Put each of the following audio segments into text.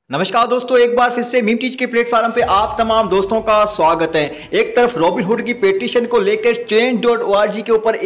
नमस्कार दोस्तों, एक बार फिर से मीम टीच के प्लेटफॉर्म पे आप तमाम दोस्तों का स्वागत है। एक तरफ रॉबिनहुड की पेटिशन को लेकर change.org के ऊपर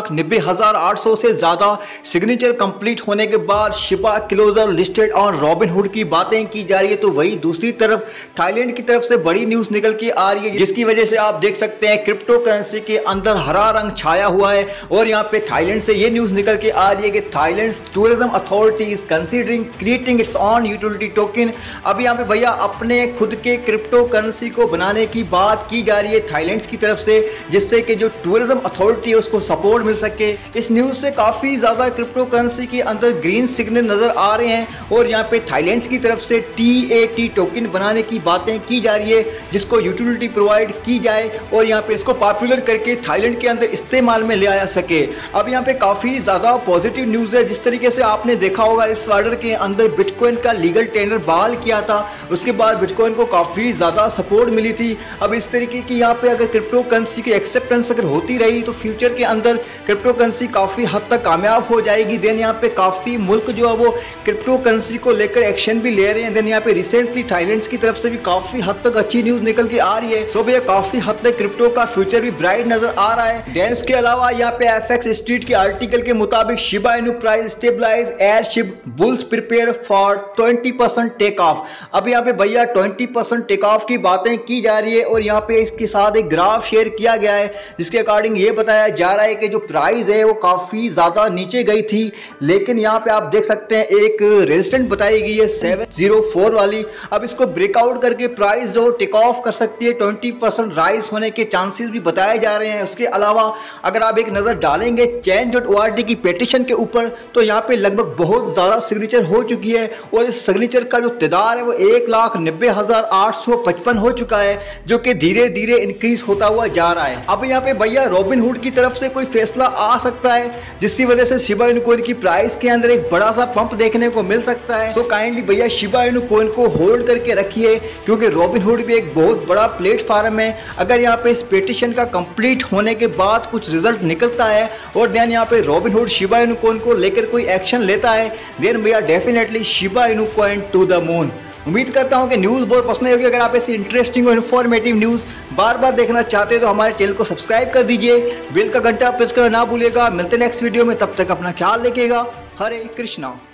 1,90,800 से ज़्यादा सिग्नेचर कंप्लीट होने के बाद Shiba closer listed on Robinhood की बातें की जा रही है, तो वही दूसरी तरफ थाईलैंड की तरफ से बड़ी न्यूज़ निकल के आ रही है, जिसकी वजह से आप देख सकते हैं क्रिप्टो करेंसी के अंदर हरा रंग छाया हुआ है। और यहाँ पे थाईलैंड से ये न्यूज़ निकल के आ रही है कि Thailand tourism authority is considering creating its own utility token. अब यहाँ पे भैया अपने खुद के क्रिप्टो करेंसी को बनाने की बात की जा रही है थाईलैंड की तरफ से, जिससे कि जो टूरिज्म अथॉरिटी है उसको सपोर्ट मिल सके। इस न्यूज़ से काफ़ी ज़्यादा क्रिप्टो करेंसी के अंदर ग्रीन सिग्नल नज़र आ रहे हैं और यहाँ पे थाईलैंड की तरफ से TAT टोकन बनाने की बातें की जा रही है, जिसको यूटिलिटी प्रोवाइड की जाए और यहाँ पे इसको पॉपुलर करके थाईलैंड के अंदर इस्तेमाल में ले आया सके। अब यहाँ पे काफ़ी ज़्यादा पॉजिटिव न्यूज़ है। जिस तरीके से आपने देखा होगा इस ऑर्डर के अंदर बिटकॉइन का लीगल टेंडर बहाल किया था, उसके बाद बिटकॉइन को काफ़ी ज़्यादा सपोर्ट मिली थी। अब इस तरीके की यहाँ पे अगर क्रिप्टो करेंसी की एक्सेप्टेंस अगर होती रही तो फ्यूचर के अंदर क्रिप्टो करेंसी काफ़ी हद तक कामयाब हो जाएगी। देन यहाँ पे काफ़ी मुल्क जो है वो क्रिप्टो करेंसी को लेकर एक्शन भी ले रहे हैं। देन यहाँ पे रिसेंटली थाईलैंड की तरफ से भी काफ़ी हद तक अच्छी न्यूज़ निकल के आ रही है। सो भैया काफ़ी हद तक क्रिप्टो का फ्यूचर भी ब्राइट नजर आ रहा है। देन इसके अलावा यहाँ पे FX स्ट्रीट के आर्टिकल के मुताबिक Shiba Inu price stabilize as SHIB bulls prepare for 20% take off. अब यहाँ पे भैया 20% टेक ऑफ की बातें की जा रही है और यहाँ पे इसके साथ एक ग्राफ शेयर किया गया है, जिसके अकॉर्डिंग ये बताया जा रहा है कि जो प्राइस है वो काफ़ी ज़्यादा नीचे गई थी, लेकिन यहाँ पे आप देख सकते हैं एक रेजिस्टेंट बताई गई है 704 वाली। अब इसको ब्रेकआउट करके प्राइस जो टेक ऑफ कर सकती है, 20% राइज होने के चांसेस भी बताए जा रहे हैं। उसके अलावा अगर आप एक नज़र डालेंगे change.org की पेटिशन के ऊपर, तो यहाँ पे लगभग बहुत ज़्यादा सिग्नेचर हो चुकी है और इस सिग्नेचर का जो तादाद है वो 1,90,855 हो चुका है, जो कि धीरे धीरे इंक्रीज होता हुआ जा रहा है। अब यहाँ पे भैया रॉबिनहुड की तरफ से कोई फैसला आ सकता है, जिसकी वजह से शिबा इनू कॉइन की प्राइस के अंदर एक बड़ा सा पंप देखने को मिल सकता है। सो काइंडली भैया शिबा इनू कॉइन को होल्ड करके रखिए, क्योंकि रॉबिनहुड भी एक बहुत बड़ा प्लेटफॉर्म है। अगर यहाँ पे इस पेटिशन का कंप्लीट होने के बाद कुछ रिजल्ट निकलता है और देन यहाँ पे रॉबिनहुड शिबा इनू कॉइन को लेकर कोई एक्शन लेता है, देन भैया definitely Shiba Inu coin to the moon. उम्मीद करता हूं कि न्यूज़ बहुत पसंद होगी। अगर आप ऐसी इंटरेस्टिंग और इन्फॉर्मेटिव न्यूज़ बार बार देखना चाहते हैं तो हमारे चैनल को सब्सक्राइब कर दीजिए, बेल का घंटा प्रेस करना ना भूलिएगा। मिलते हैं नेक्स्ट वीडियो में, तब तक अपना ख्याल रखिएगा। हरे कृष्णा।